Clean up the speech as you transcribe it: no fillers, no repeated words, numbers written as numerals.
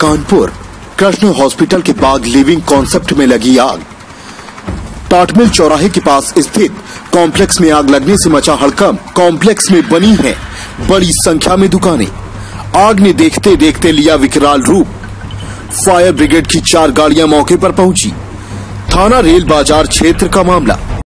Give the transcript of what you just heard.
Kanpur Krishna hospital के बाग living concept में लगी आग। टाटमिल चौराहे के पास स्थित कॉम्प्लेक्स में आग लगने से मचा हड़कंप। कॉम्प्लेक्स में बनी है बड़ी संख्या में दुकानें। आग ने देखते देखते लिया विकराल रूप। फायर ब्रिगेड की 4 गाड़ियां मौके पर पहुंची। थाना रेल बाजार क्षेत्र का मामला।